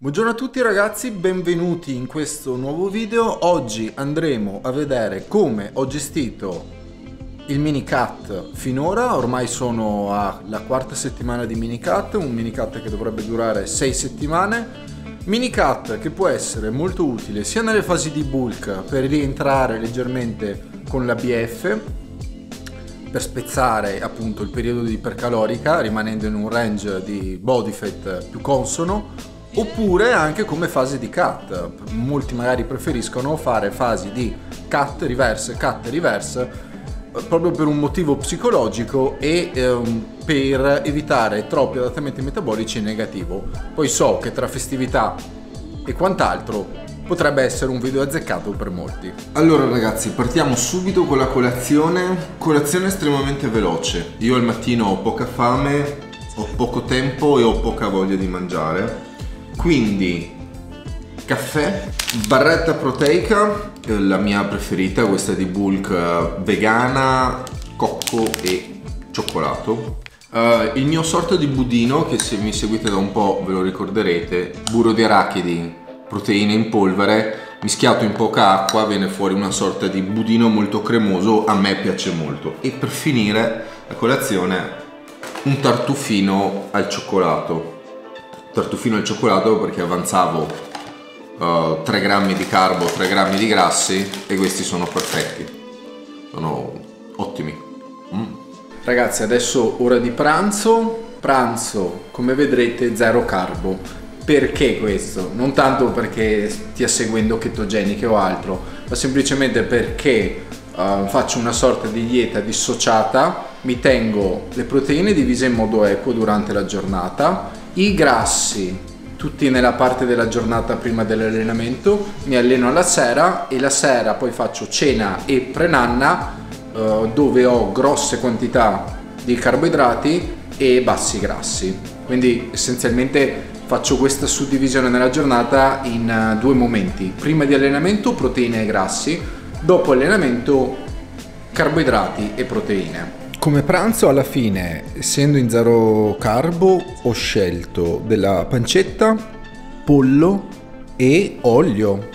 Buongiorno a tutti ragazzi, benvenuti in questo nuovo video. Oggi andremo a vedere come ho gestito il mini cut finora. Ormai sono alla quarta settimana di mini cut, un mini cut che dovrebbe durare 6 settimane. Mini cut che può essere molto utile sia nelle fasi di bulk per rientrare leggermente con l'ABF, per spezzare appunto il periodo di ipercalorica rimanendo in un range di body fat più consono, oppure anche come fase di cut. Molti magari preferiscono fare fasi di cut reverse proprio per un motivo psicologico e per evitare troppi adattamenti metabolici in negativo. Poi so che tra festività e quant'altro potrebbe essere un video azzeccato per molti. Allora ragazzi, partiamo subito con la colazione estremamente veloce. Io al mattino ho poca fame, ho poco tempo e ho poca voglia di mangiare, quindi caffè, barretta proteica, la mia preferita, questa di bulk, vegana, cocco e cioccolato. Il mio sorta di budino, che se mi seguite da un po' ve lo ricorderete, burro di arachidi, proteine in polvere, mischiato in poca acqua, viene fuori una sorta di budino molto cremoso, a me piace molto. E per finire la colazione un tartufino al cioccolato. Tartufino al cioccolato perché avanzavo 3 grammi di carbo, 3 grammi di grassi e questi sono perfetti, sono ottimi. Ragazzi, adesso ora di pranzo, come vedrete zero carbo. Perché questo? Non tanto perché stia seguendo chetogeniche o altro, ma semplicemente perché faccio una sorta di dieta dissociata, mi tengo le proteine divise in modo equo durante la giornata, i grassi tutti nella parte della giornata prima dell'allenamento, mi alleno alla sera e la sera poi faccio cena e pre-nanna dove ho grosse quantità di carboidrati e bassi grassi. Quindi essenzialmente faccio questa suddivisione nella giornata in 2 momenti: prima di allenamento proteine e grassi, dopo allenamento carboidrati e proteine. Come pranzo alla fine, essendo in zero carbo, ho scelto della pancetta, pollo e olio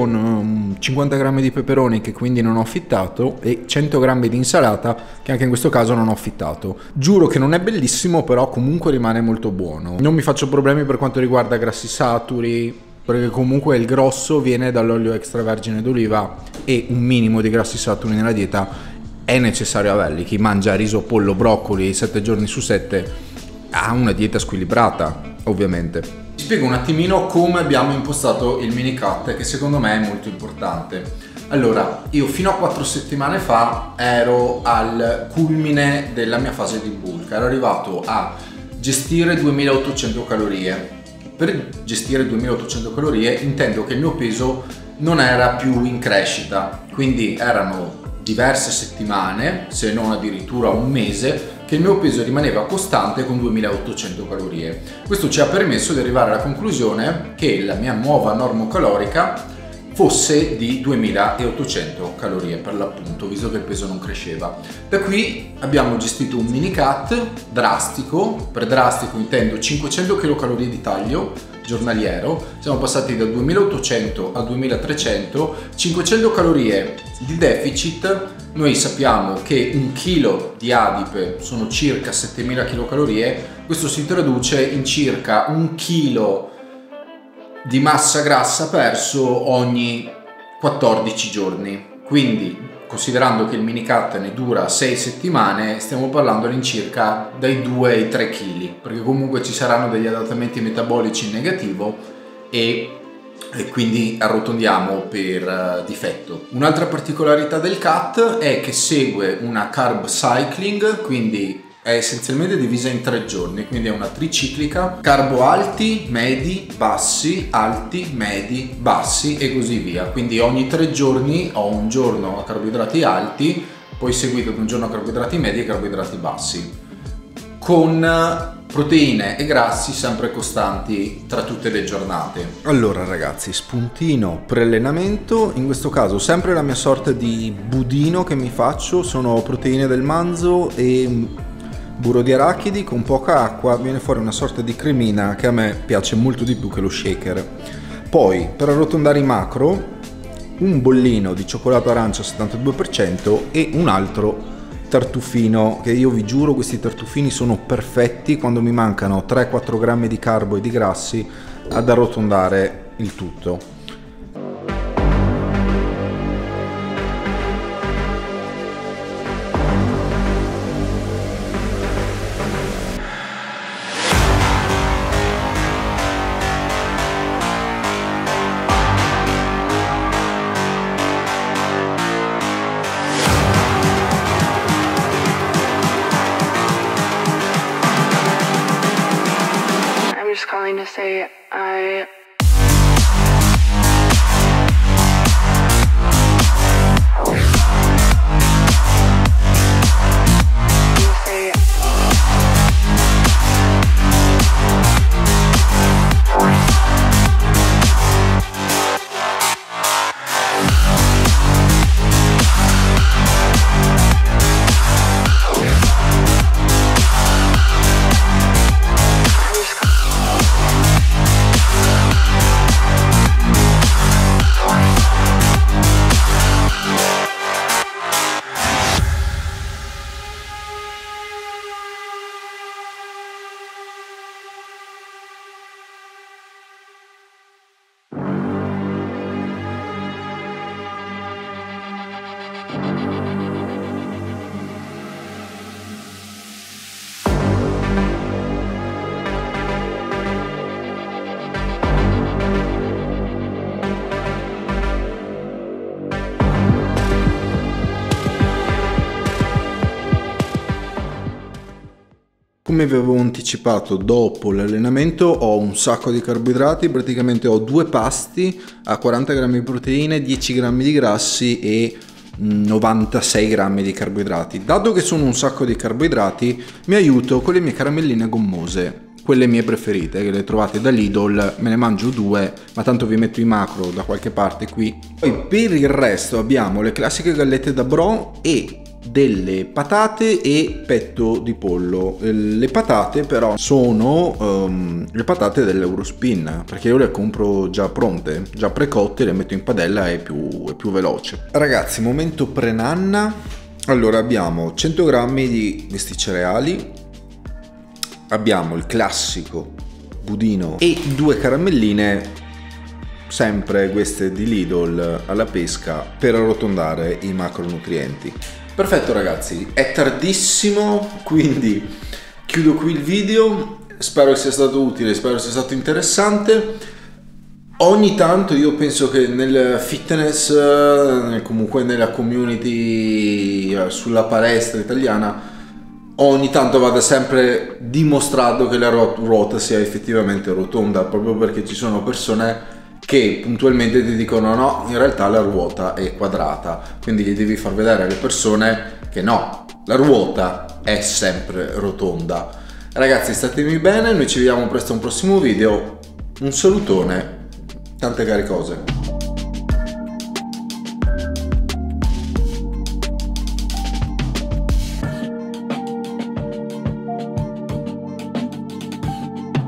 con 50 grammi di peperoni che quindi non ho affittato e 100 grammi di insalata che anche in questo caso non ho affittato. Giuro che non è bellissimo, però comunque rimane molto buono. Non mi faccio problemi per quanto riguarda grassi saturi, perché comunque il grosso viene dall'olio extravergine d'oliva e un minimo di grassi saturi nella dieta è necessario averli. Chi mangia riso, pollo, broccoli 7 giorni su 7 ha una dieta squilibrata, ovviamente. Vi spiego un attimino come abbiamo impostato il mini cut, che secondo me è molto importante. Allora, io fino a 4 settimane fa ero al culmine della mia fase di bulk, ero arrivato a gestire 2800 calorie. Per gestire 2800 calorie intendo che il mio peso non era più in crescita, quindi erano diverse settimane, se non addirittura un mese, che il mio peso rimaneva costante con 2800 calorie. Questo ci ha permesso di arrivare alla conclusione che la mia nuova normocalorica fosse di 2800 calorie per l'appunto, visto che il peso non cresceva. Da qui abbiamo gestito un mini cut drastico, per drastico intendo 500 kcal di taglio giornaliero, siamo passati da 2800 a 2300, 500 calorie di deficit. Noi sappiamo che 1 chilo di adipe sono circa 7000 kcal, questo si traduce in circa 1 chilo di massa grassa perso ogni 14 giorni. Quindi, considerando che il mini cut ne dura 6 settimane, stiamo parlando all'incirca dai 2 ai 3 kg, perché comunque ci saranno degli adattamenti metabolici in negativo e quindi arrotondiamo per difetto. Un'altra particolarità del cut è che segue una carb cycling, quindi è essenzialmente divisa in 3 giorni, quindi è una triciclica: carbo alti, medi, bassi, alti, medi, bassi e così via. Quindi ogni 3 giorni ho un giorno a carboidrati alti, poi seguito da un giorno a carboidrati medi e carboidrati bassi, con proteine e grassi sempre costanti tra tutte le giornate. Allora ragazzi, spuntino pre-allenamento, in questo caso sempre la mia sorta di budino che mi faccio, sono proteine del manzo e burro di arachidi con poca acqua, viene fuori una sorta di cremina che a me piace molto di più che lo shaker. Poi per arrotondare i macro un bollino di cioccolato arancia al 72% e un altro tartufino, che io vi giuro questi tartufini sono perfetti quando mi mancano 3-4 grammi di carbo e di grassi ad arrotondare il tutto. Just calling to say I Come vi avevo anticipato, dopo l'allenamento ho un sacco di carboidrati, praticamente ho 2 pasti a 40 grammi di proteine, 10 grammi di grassi e 96 grammi di carboidrati. Dato che sono un sacco di carboidrati, mi aiuto con le mie caramelline gommose, quelle mie preferite, che le trovate da Lidl, me ne mangio 2, ma tanto vi metto i macro da qualche parte qui. Poi per il resto abbiamo le classiche gallette da Bro e delle patate e petto di pollo. Le patate però sono le patate dell'Eurospin, perché io le compro già pronte, già precotte, le metto in padella e è più veloce. Ragazzi, momento pre-nanna. Allora abbiamo 100 grammi di questi cereali, abbiamo il classico budino e 2 caramelline, sempre queste di Lidl alla pesca, per arrotondare i macronutrienti. Perfetto ragazzi, è tardissimo, quindi chiudo qui il video, spero sia stato utile, spero sia stato interessante. Ogni tanto io penso che nel fitness, comunque nella community sulla palestra italiana, ogni tanto vada sempre dimostrato che la ruota sia effettivamente rotonda, proprio perché ci sono persone che puntualmente ti dicono no, in realtà la ruota è quadrata, quindi gli devi far vedere alle persone che no, la ruota è sempre rotonda. Ragazzi, statemi bene, noi ci vediamo presto a un prossimo video, un salutone, tante care cose.